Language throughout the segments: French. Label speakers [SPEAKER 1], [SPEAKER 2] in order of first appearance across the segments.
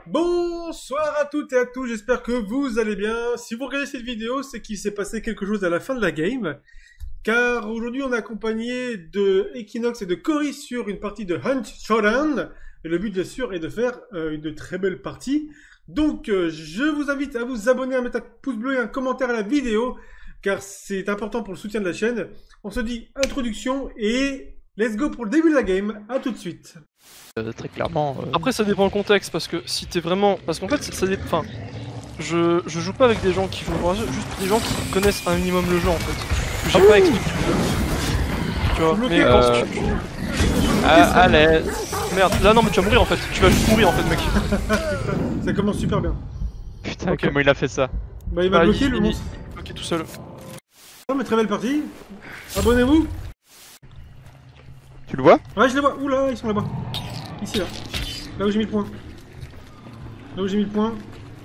[SPEAKER 1] Bonsoir à toutes et à tous, j'espère que vous allez bien. Si vous regardez cette vidéo, c'est qu'il s'est passé quelque chose à la fin de la game. Car aujourd'hui on est accompagné de Equinox et de Cory sur une partie de Hunt Showdown. Et le but bien sûr est de faire une très belle partie. Donc je vous invite à vous abonner, à mettre un pouce bleu et un commentaire à la vidéo. Car c'est important pour le soutien de la chaîne. On se dit introduction et let's go pour le début de la game. À tout de suite.
[SPEAKER 2] Très clairement.
[SPEAKER 3] Après ça dépend le contexte parce que si t'es vraiment... Parce qu'en fait ça dépend... Enfin, je joue pas avec des gens qui jouent pour juste des gens qui connaissent un minimum le jeu en fait. J'ai pas expliqué. Tu vois, mais quand tu...
[SPEAKER 2] Allez.
[SPEAKER 3] Merde, là non mais tu vas mourir en fait. Tu vas juste mourir en fait mec.
[SPEAKER 1] Ça commence super bien.
[SPEAKER 2] Putain,
[SPEAKER 3] Ok.
[SPEAKER 2] comment il a fait ça?
[SPEAKER 1] Bah il m'a bloqué le monstre.
[SPEAKER 3] Ok tout seul.
[SPEAKER 1] Oh mais très belle partie. Abonnez-vous.
[SPEAKER 2] Tu le vois?
[SPEAKER 1] Ouais je les vois. Oula ils sont là-bas. Ici là. Là où j'ai mis le point. Là où j'ai mis le point.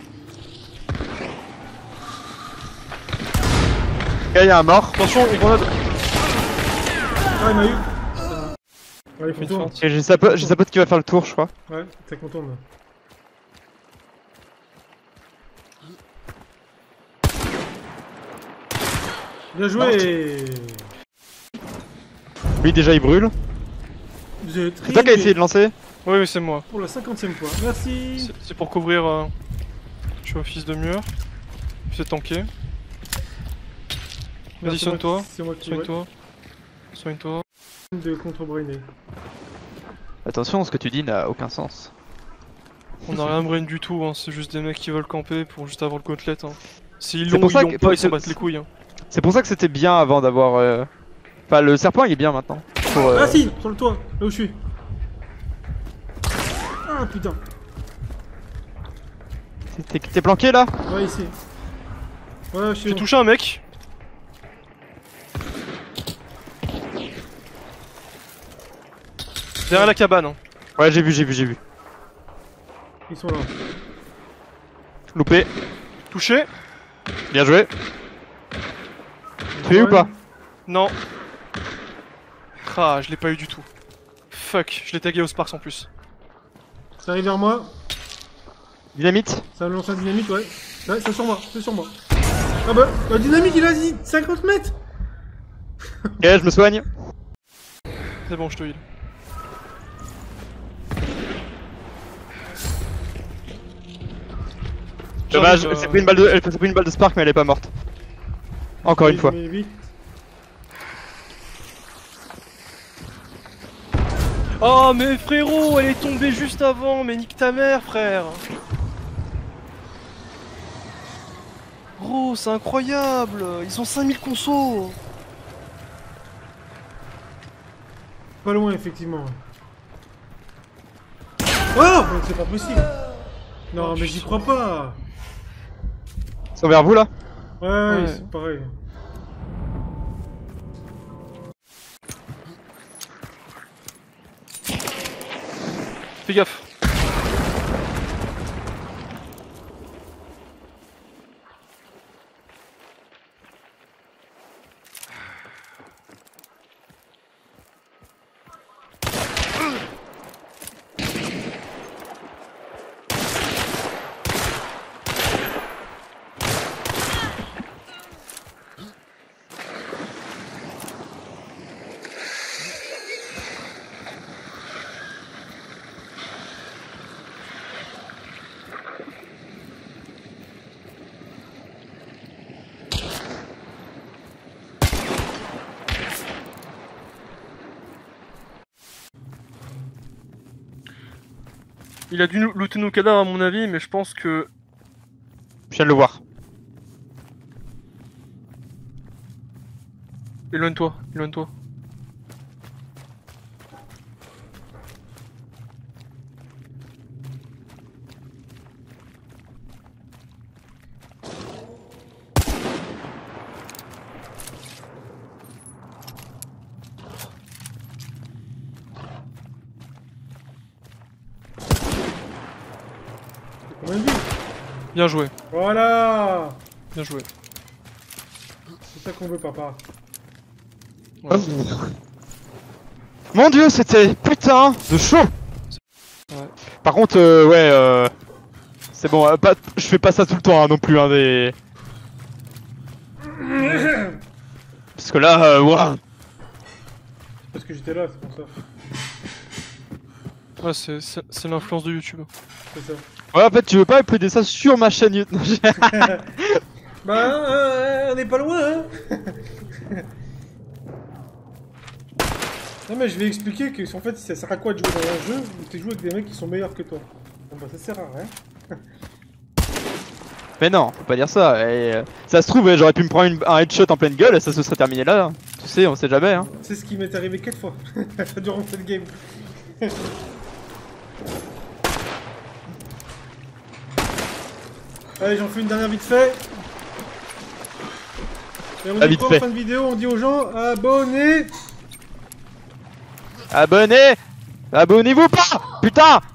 [SPEAKER 2] Il y a un mort.
[SPEAKER 3] Attention, une grenade.
[SPEAKER 1] Ah il m'a eu. Ouais il faut tourner.
[SPEAKER 2] J'ai sa pote qui va faire le tour, je crois.
[SPEAKER 1] Ouais, t'as qu'on tourne là. Bien joué.
[SPEAKER 2] Lui déjà il brûle.
[SPEAKER 1] Vous êtes
[SPEAKER 2] C'est toi qui as essayé de lancer?
[SPEAKER 3] Oui oui c'est moi.
[SPEAKER 1] pour la 50e fois. Merci.
[SPEAKER 3] C'est pour couvrir... Je suis office de mur. C'est tanké. Vas-y soigne-toi.
[SPEAKER 1] C'est moi qui
[SPEAKER 3] Soigne-toi. Soigne-toi.
[SPEAKER 1] de contre-brainé.
[SPEAKER 2] Attention, ce que tu dis n'a aucun sens.
[SPEAKER 3] On a rien brain du tout, hein. C'est juste des mecs qui veulent camper pour juste avoir le côtelette. Hein. S'ils
[SPEAKER 2] C'est
[SPEAKER 3] l'ont
[SPEAKER 2] pour
[SPEAKER 3] ou
[SPEAKER 2] ça
[SPEAKER 3] ils l'ont
[SPEAKER 2] que-
[SPEAKER 3] pas, ils
[SPEAKER 2] c'est-
[SPEAKER 3] s'en battent les couilles. Hein.
[SPEAKER 2] C'est pour ça que c'était bien avant d'avoir... Enfin, le serpent il est bien maintenant. Pour,
[SPEAKER 1] Ah si, sur le toit, là où je suis. Ah putain.
[SPEAKER 2] T'es planqué là?
[SPEAKER 1] Ouais ici. Ouais je suis
[SPEAKER 3] J'ai
[SPEAKER 1] bon.
[SPEAKER 3] touché un mec. Derrière la cabane. Hein.
[SPEAKER 2] Ouais, j'ai vu.
[SPEAKER 1] Ils sont là.
[SPEAKER 2] Loupé.
[SPEAKER 3] Touché.
[SPEAKER 2] Bien joué. Tu es ou pas?
[SPEAKER 3] Non. Ah, je l'ai pas eu du tout. Fuck, je l'ai tagué au Sparks en plus.
[SPEAKER 1] Ça arrive vers moi.
[SPEAKER 2] Dynamite.
[SPEAKER 1] Ça lance un dynamite, ouais. Ouais, c'est sur moi, c'est sur moi. Ah bah, la dynamite il a dit 50 mètres.
[SPEAKER 2] Ok, je me soigne.
[SPEAKER 3] C'est bon, je te heal.
[SPEAKER 2] Dommage,
[SPEAKER 3] J'arrive,
[SPEAKER 2] elle s'est pris une balle de spark mais elle est pas morte. Encore une fois.
[SPEAKER 1] Mais vite.
[SPEAKER 3] Oh mais frérot, elle est tombée juste avant, mais nique ta mère frère. Gros, c'est incroyable. Ils ont 5000 consos.
[SPEAKER 1] Pas loin effectivement. Oh c'est pas possible. Non
[SPEAKER 3] Oh,
[SPEAKER 1] mais j'y crois pas.
[SPEAKER 2] Ils sont vers vous là?
[SPEAKER 1] Ouais. C'est pareil.
[SPEAKER 3] Fais gaffe. Il a dû looter nos cadavres à mon avis, mais je pense que...
[SPEAKER 2] Je viens de le voir.
[SPEAKER 3] Éloigne-toi, éloigne-toi.
[SPEAKER 1] Combien de vie?
[SPEAKER 3] Bien joué,
[SPEAKER 1] Voilà.
[SPEAKER 3] bien joué.
[SPEAKER 1] C'est ça qu'on veut papa.
[SPEAKER 3] Ouais.
[SPEAKER 2] Mon dieu, c'était putain de chaud.
[SPEAKER 3] Ouais.
[SPEAKER 2] Par contre, C'est bon, je fais pas ça tout le temps hein, non plus, hein, des... Parce que là, waouh.
[SPEAKER 1] Parce que j'étais là, c'est pour ça.
[SPEAKER 3] Ouais, c'est l'influence de YouTube.
[SPEAKER 1] C'est ça.
[SPEAKER 2] Ouais, en fait, tu veux pas uploader ça sur ma chaîne YouTube?
[SPEAKER 1] Bah, on n'est pas loin, hein. Non mais je vais expliquer que en fait ça sert à quoi de jouer dans un jeu où tu joues avec des mecs qui sont meilleurs que toi. Bon bah ça sert à rien.
[SPEAKER 2] Mais non, faut pas dire ça. Et, ça se trouve, j'aurais pu me prendre un headshot en pleine gueule et ça se serait terminé là. Tu sais, on sait jamais. Hein.
[SPEAKER 1] C'est ce qui m'est arrivé 4 fois durant cette game. Allez, j'en fais une dernière vite fait. Et on dit quoi en fin de vidéo? On dit aux gens abonnez.
[SPEAKER 2] Abonnez! Abonnez-vous pas! Putain!